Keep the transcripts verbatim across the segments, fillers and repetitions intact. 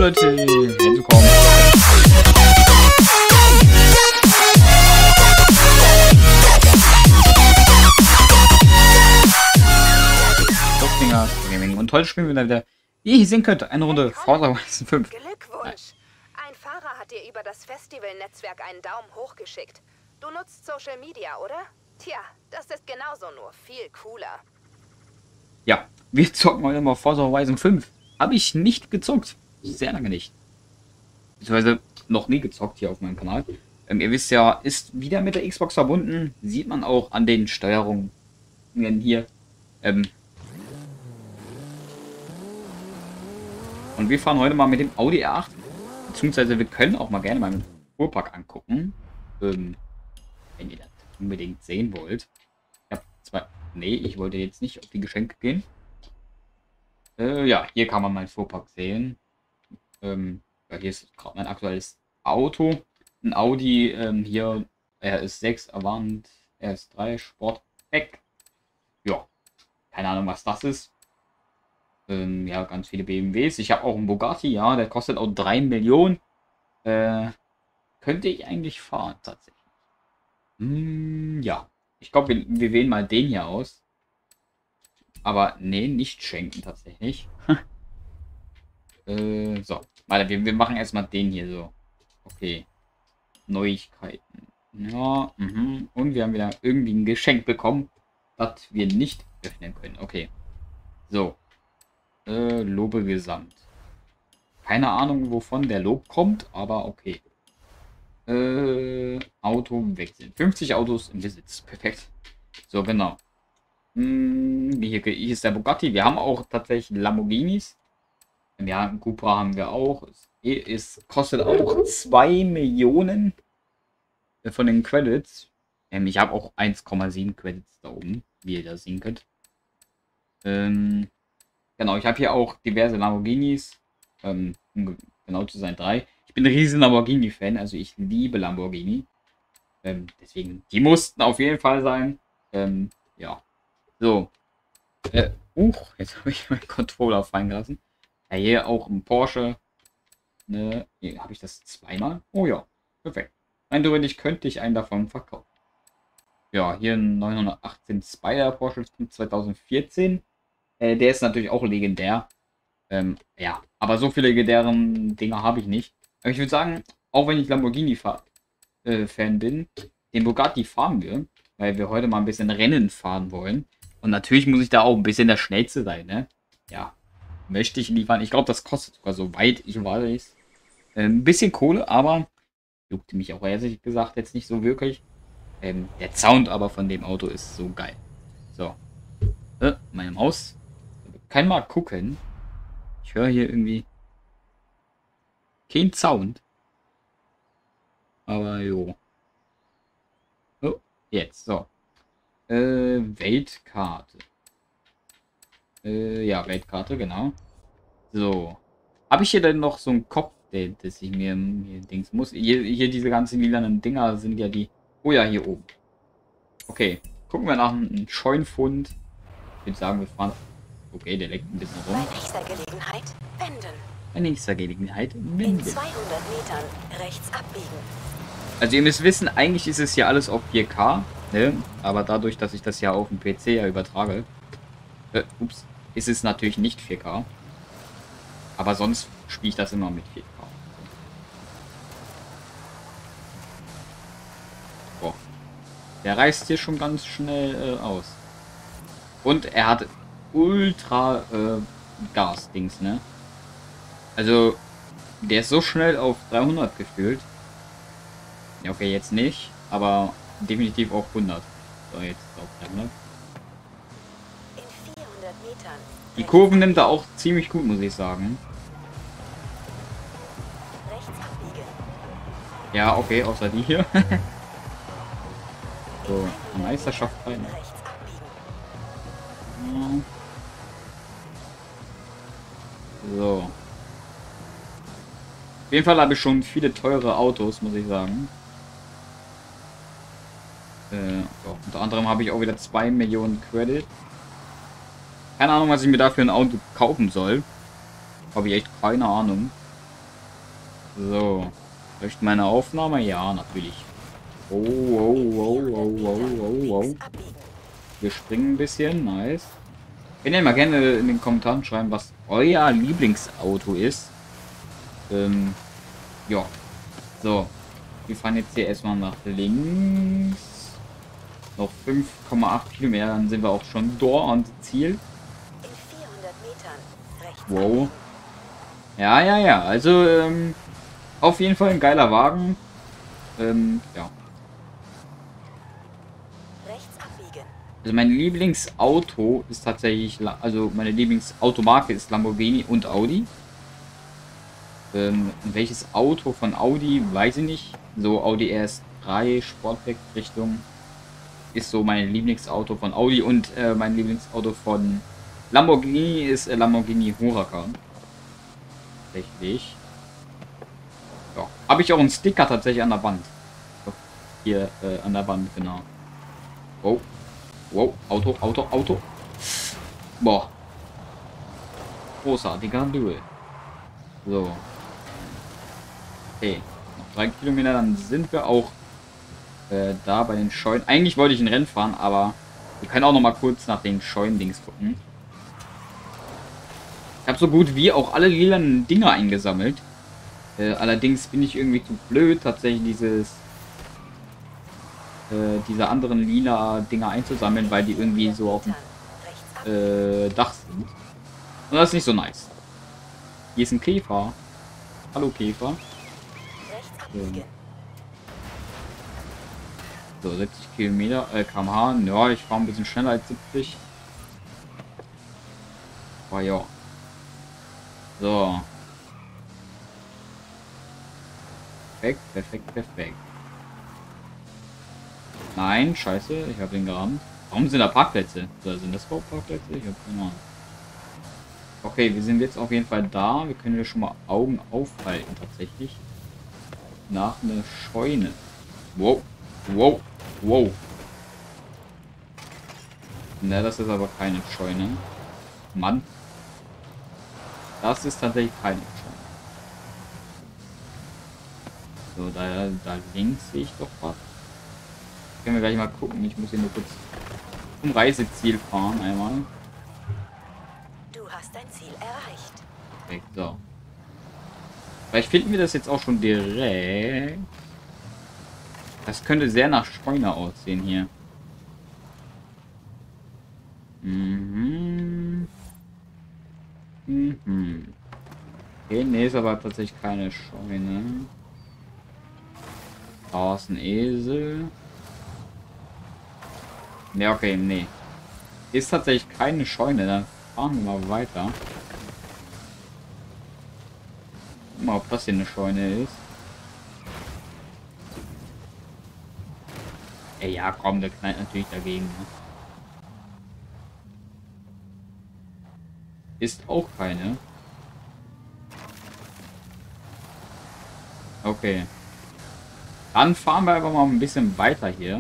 Leute, herzlich willkommen. Und heute spielen wir dann wieder, wie ihr sehen könnt, eine Runde Forza Horizon fünf. Glückwunsch! Ein Fahrer hat dir über das Festival-Netzwerk einen Daumen hoch geschickt. Du nutzt Social Media, oder? Tja, das ist genauso, nur viel cooler. Ja, wir zocken heute mal Forza Horizon fünf. Habe ich nicht gezockt. Sehr lange nicht. Beziehungsweise noch nie gezockt hier auf meinem Kanal. Ähm, ihr wisst ja, ist wieder mit der Xbox verbunden. Sieht man auch an den Steuerungen hier. Ähm, Und wir fahren heute mal mit dem Audi R acht. Beziehungsweise wir können auch mal gerne mal den Fuhrpark angucken. Ähm, wenn ihr das unbedingt sehen wollt. Ich habe zwei. Nee, ich wollte jetzt nicht auf die Geschenke gehen. Äh, ja, hier kann man meinen Fuhrpark sehen. Ähm, ja, hier ist gerade mein aktuelles Auto. Ein Audi, ähm, hier R S sechs Avant, R S drei Sportback. Ja, keine Ahnung, was das ist. Ähm, ja, ganz viele B M Ws. Ich habe auch einen Bugatti, ja, der kostet auch drei Millionen. Äh, könnte ich eigentlich fahren, tatsächlich. Hm, ja, ich glaube, wir, wir wählen mal den hier aus. Aber nee, nicht schenken tatsächlich. äh, so, warte, wir, wir machen erstmal den hier so. Okay. Neuigkeiten. Ja, mhm. Und wir haben wieder irgendwie ein Geschenk bekommen, das wir nicht öffnen können. Okay. So. Äh, Lobe gesamt. Keine Ahnung, wovon der Lob kommt, aber okay. Äh, Auto wechseln. fünfzig Autos im Besitz. Perfekt. So, genau. Hm, hier, hier ist der Bugatti. Wir haben auch tatsächlich Lamborghinis. Ja, einen Cupra haben wir auch. Es, es kostet auch zwei Millionen von den Credits. Ähm, ich habe auch eins Komma sieben Credits da oben, wie ihr das sehen könnt. Ähm, Genau, ich habe hier auch diverse Lamborghinis. Ähm, um genau zu sein, drei. Ich bin ein riesen Lamborghini-Fan, also ich liebe Lamborghini. Ähm, deswegen, die mussten auf jeden Fall sein. Ähm, ja. So. Äh, uh, jetzt habe ich meinen Controller fallen gelassen. Ja, hier auch ein Porsche. Ne, hier habe ich das zweimal. Oh ja, perfekt. Eindeutig könnte ich einen davon verkaufen. Ja, hier ein neunhundertachtzehn Spider Porsche zweitausendvierzehn. Äh, der ist natürlich auch legendär. Ähm, ja, aber so viele legendären Dinger habe ich nicht. Aber ich würde sagen, auch wenn ich Lamborghini-Fan äh, bin, den Bugatti fahren wir, weil wir heute mal ein bisschen Rennen fahren wollen. Und natürlich muss ich da auch ein bisschen der Schnellste sein, ne? Ja, möchte ich liefern. Ich glaube, das kostet sogar so weit, ich weiß. Äh, ein bisschen Kohle, aber juckte mich auch ehrlich gesagt jetzt nicht so wirklich. Ähm, der Sound aber von dem Auto ist so geil. So. Äh, meine Maus. Kann mal gucken. Ich höre hier irgendwie kein Sound. Aber jo. Oh, jetzt. So. Äh, Weltkarte. Äh, ja, Weltkarte, genau. So. Habe ich hier denn noch so einen Kopf, der, das ich mir, mir Dings muss? Hier, hier diese ganzen lilanen Dinger sind ja die. Oh ja, hier oben. Okay. Gucken wir nach einem Scheunfund. Ich würde sagen, wir fahren. Okay, der leckt ein bisschen rum. Bei nächster Gelegenheit wenden. Bei nächster Gelegenheit In wenden. zweihundert Metern rechts abbiegen. Also ihr müsst wissen, eigentlich ist es ja alles auf vier K, ne? Aber dadurch, dass ich das ja auf dem P C ja übertrage, äh, ups, ist es natürlich nicht vier K. Aber sonst spiele ich das immer mit vier K. Boah. Der reißt hier schon ganz schnell äh, aus. Und er hat ultra äh, Gas-Dings, ne? Also, der ist so schnell auf dreihundert gefühlt. Ja, okay, jetzt nicht, aber definitiv auf hundert. So, jetzt auf dreihundert. In vierhundert Metern. Die Kurven nimmt er auch ziemlich gut, muss ich sagen. Rechts abbiegen. Ja, okay, außer die hier. So, die Meisterschaft rein. Rechts abbiegen. So. Auf jeden Fall habe ich schon viele teure Autos, muss ich sagen. Äh, so. Unter anderem habe ich auch wieder zwei Millionen Credit. Keine Ahnung, was ich mir dafür ein Auto kaufen soll. Habe ich echt keine Ahnung. So. Möchte meine Aufnahme? Ja, natürlich. Oh, oh, oh, oh, oh, oh, oh. Wir springen ein bisschen. Nice. Könnt ihr mal gerne in den Kommentaren schreiben, was euer Lieblingsauto ist. Ähm, ja. So. Wir fahren jetzt hier erstmal nach links. Noch fünf Komma acht Kilometer, dann sind wir auch schon dort am Ziel. In vierhundert Metern rechts. Wow. Ja, ja, ja. Also, ähm, auf jeden Fall ein geiler Wagen. Ähm, ja. Rechts abbiegen. Also mein Lieblingsauto ist tatsächlich, La- also meine Lieblingsautomarke ist Lamborghini und Audi. Ähm, welches Auto von Audi, weiß ich nicht. So Audi R S drei Sportback Richtung ist so mein Lieblingsauto von Audi und äh, mein Lieblingsauto von Lamborghini ist äh, Lamborghini Huracan. Tatsächlich. Ja. Habe ich auch einen Sticker tatsächlich an der Wand. Hier äh, an der Wand, genau. Wow. Wow. Auto, Auto, Auto. Boah. Großartiger Duel. So. Okay. Noch drei Kilometer, dann sind wir auch äh, da bei den Scheunen. Eigentlich wollte ich ein Rennen fahren, aber wir können auch noch mal kurz nach den Scheunendings gucken. Ich habe so gut wie auch alle lilanen Dinger eingesammelt. Äh, allerdings bin ich irgendwie zu blöd, tatsächlich dieses äh, diese anderen lila Dinger einzusammeln, weil die irgendwie so auf dem äh, Dach sind. Und das ist nicht so nice. Hier ist ein Käfer. Hallo Käfer. So, so siebzig Kilometer, äh, Kilometer pro Stunde. Ja, ich fahre ein bisschen schneller als siebzig. Aber ja. So. Perfekt, perfekt, perfekt. Nein, scheiße, ich habe den gerammt. Warum sind da Parkplätze? Oder sind das überhaupt Parkplätze? Ich habe keine Ahnung. Okay, wir sind jetzt auf jeden Fall da. Wir können ja schon mal Augen aufhalten, tatsächlich. Nach einer Scheune. Wow. Wow. Wow. Na, das ist aber keine Scheune. Mann. Das ist tatsächlich keine Scheune. So, da, da links sehe ich doch was. Können wir gleich mal gucken. Ich muss hier nur kurz zum Reiseziel fahren einmal. Du hast dein Ziel erreicht. Perfekt, so. Vielleicht finden wir das jetzt auch schon direkt. Das könnte sehr nach Scheune aussehen hier. Mhm. Mhm. Okay, nee, ist aber tatsächlich keine Scheune. Da ist ein Esel. Ne, okay, nee. Ist tatsächlich keine Scheune, dann fahren wir mal weiter. Mal, ob das hier eine Scheune ist. Ey, ja, komm, der knallt natürlich dagegen. Ne? Ist auch keine. Okay. Dann fahren wir einfach mal ein bisschen weiter hier.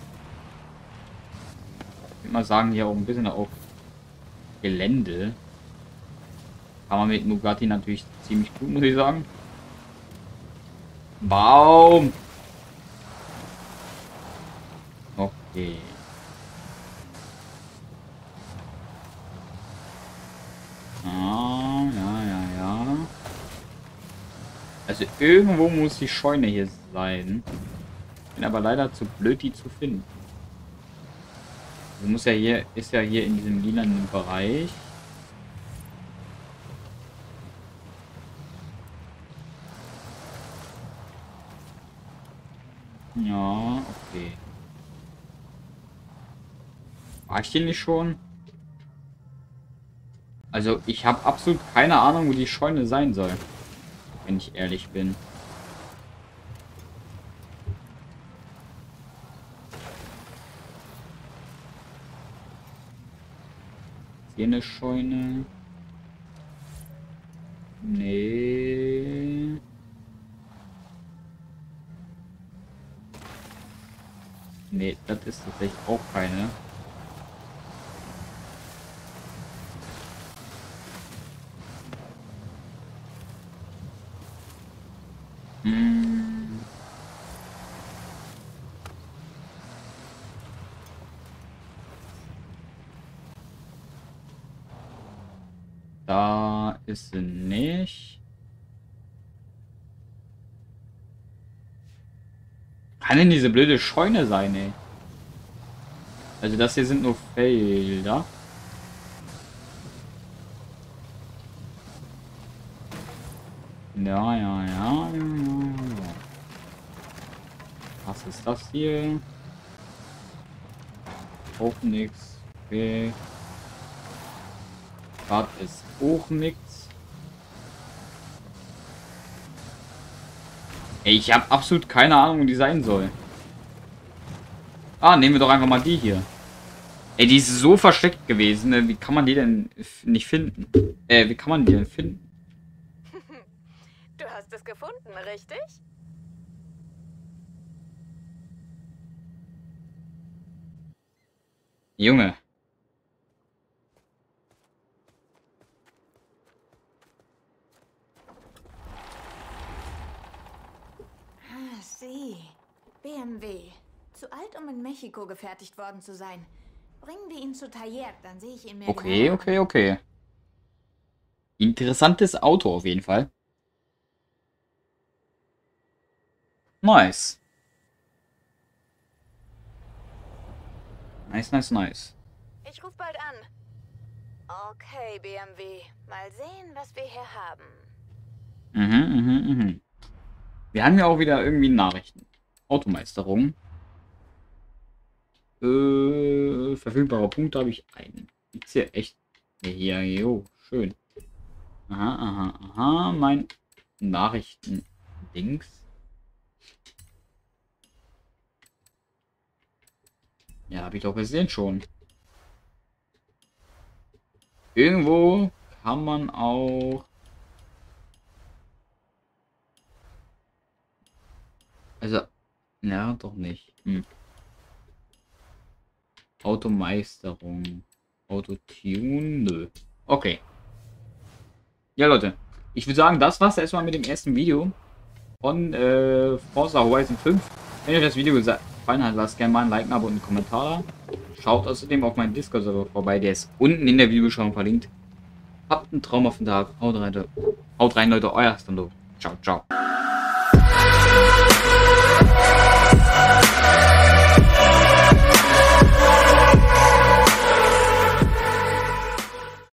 Ich würde mal sagen, hier auch ein bisschen auf Gelände. Kann man mit Bugatti natürlich ziemlich gut, muss ich sagen. Baum! Okay. Ah, ja, ja, ja. Also irgendwo muss die Scheune hier sein. Bin aber leider zu blöd, die zu finden. Also muss ja hier, ist ja hier in diesem lilanen Bereich. Ja, okay. War ich hier nicht schon? Also ich habe absolut keine Ahnung, wo die Scheune sein soll. Wenn ich ehrlich bin. Hier eine Scheune. Nee. Nee, das ist tatsächlich auch keine. Hm. Da ist sie nicht. Kann denn diese blöde Scheune sein, ey? Also das hier sind nur Felder. Ja, ja, ja, ja, ja. Was ist das hier? Auch nichts. Okay. Das ist auch nichts. Ey, ich habe absolut keine Ahnung, wo die sein soll. Ah, nehmen wir doch einfach mal die hier. Ey, die ist so versteckt gewesen. Ne? Wie kann man die denn nicht finden? Äh, wie kann man die denn finden? Du hast es gefunden, richtig? Junge. Ah, sieh. B M W. Zu alt, um in Mexiko gefertigt worden zu sein. Bringen wir ihn zu Taller, dann sehe ich ihn mehr. Okay, okay, okay. Interessantes Auto auf jeden Fall. Nice. Nice, nice, nice. Ich rufe bald an. Okay, B M W. Mal sehen, was wir hier haben. Mhm, mhm, mhm. Wir haben ja auch wieder irgendwie Nachrichten. Automeisterung. Äh, verfügbare Punkte habe ich einen. Gibt's hier echt? Ja, jo, schön. Aha, aha, aha. Mein Nachrichten-Dings. Ja, habe ich doch gesehen schon. Irgendwo kann man auch... Also, ja, doch nicht. Hm. Automeisterung. Autotune, nö. Okay. Ja, Leute. Ich würde sagen, das war's erstmal mit dem ersten Video von äh, Forza Horizon fünf. Wenn euch das Video gefallen hat, lasst gerne mal ein Like, ein Abo und einen Kommentar da. Schaut außerdem auf meinen Discord-Server vorbei, der ist unten in der Videobeschreibung verlinkt. Habt einen traumhaften Tag. Haut rein, Haut rein Leute. Euer Stando. Ciao, ciao.